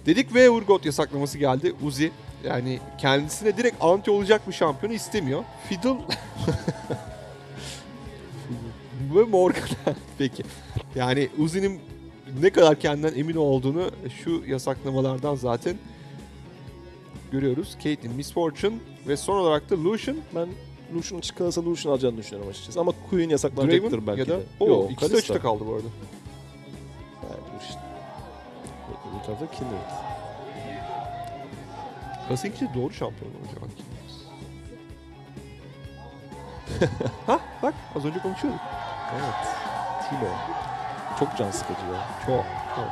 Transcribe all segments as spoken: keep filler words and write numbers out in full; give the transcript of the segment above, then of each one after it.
Dedik ve Urgot yasaklaması geldi. Uzi yani kendisine direkt anti olacak bir şampiyonu istemiyor. Fiddle ve Morgan. Peki. Yani Uzi'nin ne kadar kendinden emin olduğunu şu yasaklamalardan zaten görüyoruz. Caitlyn, Miss Fortune ve son olarak da Lucian. Ben Lucian'ın çıkarsa Lucian alacağını düşünüyorum açıkçası. Ama Queen yasaklanacaktır Draven belki ya da de. o Yok, ikisi de Kalista. açıkta kaldı bu arada. Yani Lucian. Bu tarafta Kindred. Kasınkçı doğru şampiyon olacak. Ha bak az önce konuşuyorduk. Evet. Timo. Çok can sıkıcı ya. Çok. çok.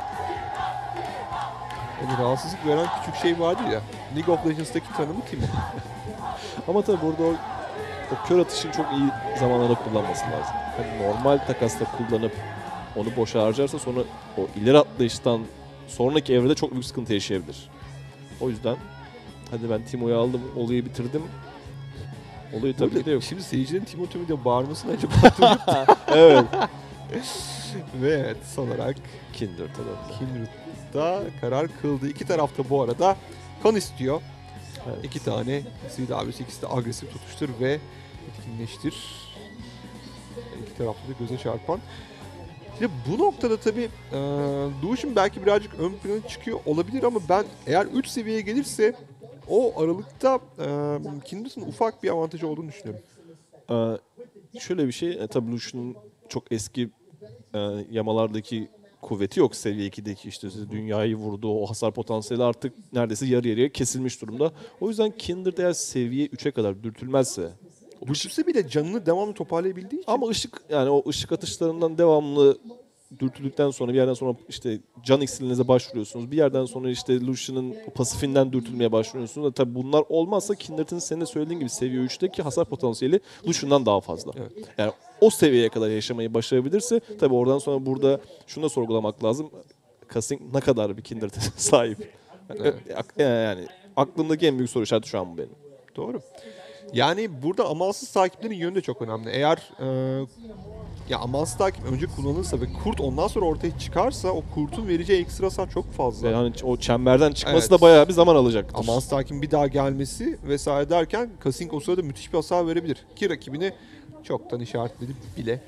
Yani rahatsızlık veren küçük şey vardı ya. League of Legends'taki tanımı Timo. Ama tabii burada o, o kör atışını çok iyi zamanlarda kullanması lazım. Yani normal takasta kullanıp onu boşa harcarsa sonra o ileri atlayıştan sonraki evrede çok büyük sıkıntı yaşayabilir. O yüzden hadi ben Timo'yu aldım, olayı bitirdim. Olayı tabii ki de yok. Şimdi seyircilerin Timo Timo diye bağırmasını acaba Evet. Ve evet son olarak Kindred tabii. Kindred'da karar kıldı. İki tarafta bu arada kan istiyor. Evet. İki tane Sweet abisi, ikisi de agresif tutuştur ve etkinleştir. İki tarafta da göze çarpan. Şimdi bu noktada tabii e, Lucian belki birazcık ön plana çıkıyor olabilir ama ben eğer üç seviyeye gelirse o aralıkta e, Kindred'ın ufak bir avantajı olduğunu düşünüyorum. Ee, şöyle bir şey, e, tabii Lucian'ın çok eski e, yamalardaki kuvveti yok. Seviye ikideki işte dünyayı vurduğu o hasar potansiyeli artık neredeyse yarı yarıya kesilmiş durumda. O yüzden Kindred eğer seviye üçe kadar dürtülmezse, Düşürse bile canını devamlı toparlayabildiği için. ama ışık, yani o ışık atışlarından devamlı dürtüldükten sonra bir yerden sonra işte can iksirinize başvuruyorsunuz. Bir yerden sonra işte Lucian'ın pasifinden dürtülmeye başlıyorsunuz. Tabii bunlar olmazsa Kindred'in senin de söylediğin gibi seviye üçteki hasar potansiyeli Lucian'dan daha fazla. Evet. Yani o seviyeye kadar yaşamayı başarabilirse tabii oradan sonra burada şunu da sorgulamak lazım. Kasing ne kadar bir Kindred'e sahip? Evet. Yani aklımdaki en büyük soru işareti şu an bu benim. Doğru. Yani burada amansız takiplerin yönü de çok önemli. Eğer e, ya amansız takip önce kullanılırsa ve kurt ondan sonra ortaya çıkarsa o kurtun vereceği ekstra hasar çok fazla. Ve hani o çemberden çıkması Evet. da bayağı bir zaman alacaktır. Amansız takibin bir daha gelmesi vesaire derken Kasing o sırada müthiş bir hasar verebilir. Ki rakibini çoktan işaretledi bile.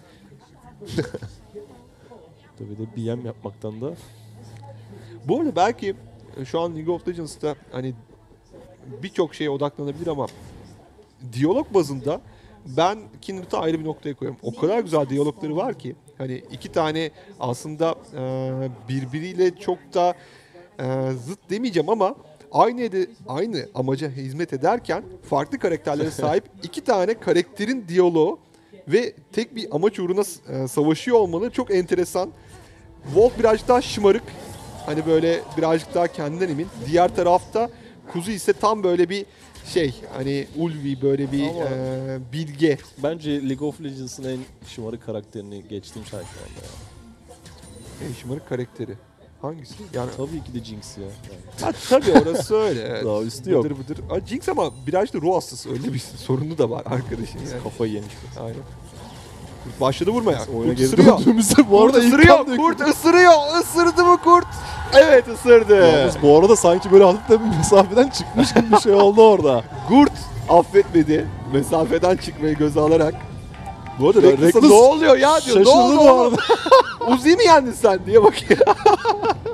Tabii de B M yapmaktan da. Bu arada belki şu an League of Legends'ta hani birçok şeye odaklanabilir ama diyalog bazında ben Kindred'ı ayrı bir noktaya koyuyorum. O kadar güzel diyalogları var ki hani iki tane aslında e, birbiriyle çok da e, zıt demeyeceğim ama aynı ede, aynı amaca hizmet ederken farklı karakterlere sahip iki tane karakterin diyaloğu ve tek bir amaç uğruna e, savaşıyor olmaları çok enteresan. Wolf birazcık daha şımarık. Hani böyle birazcık daha kendinden emin. Diğer tarafta Kuzu ise tam böyle bir şey hani ulvi böyle bir Ama e, bilge. bence League of Legends'ın en şımarık karakterini geçtim sen şu anda ya. En şımarık karakteri. Hangisi? Yani Tabii ki de Jinx ya. Yani. ha, tabii orası öyle. Evet. Daha üstü yok. Bıdır bıdır. Aa, Jinx ama birazcık da ruh hastası. Öyle bir sorunu da var arkadaşın yani. Kafayı yemiş. Aynen. Başladı vurmaya. Oyuna Kurt geri ısırıyor. döndüğümüzde bu arada Kurt ilk ısırıyor. kan döküldü. Kurt ısırıyor. Isırdı mı kurt? Evet ısırdı. Yalnız bu arada sanki böyle hafif de bir mesafeden çıkmış gibi bir şey oldu orada. Kurt affetmedi. Mesafeden çıkmayı göze alarak. Bu arada Ya Reckless'a Reckless ne oluyor ya diyor. Ne şaşırdı oldu bu oğlum? Uzi'yi mi yendin sen diye bakıyor.